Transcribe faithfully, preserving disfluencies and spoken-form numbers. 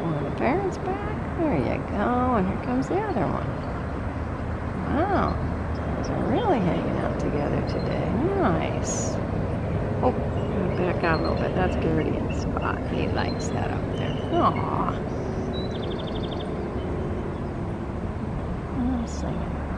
one of the parents back. There you go. And here comes the other one. Wow. These are really hanging out together today. Nice. Oh, let me back out a little bit. That's Guardian's spot. He likes that up there. Aww. Oh, singing.